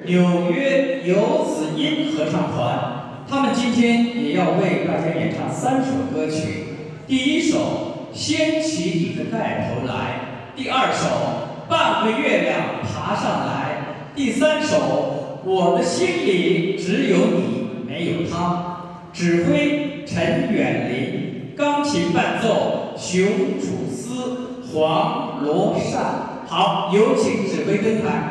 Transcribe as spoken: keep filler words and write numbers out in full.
纽约游子音合唱团，他们今天也要为大家演唱三首歌曲。第一首《掀起你的盖头来》，第二首《半个月亮爬上来》，第三首《我的心里只有你没有他》。指挥陈远林，钢琴伴奏熊楚思、黄罗善。好，有请指挥登台。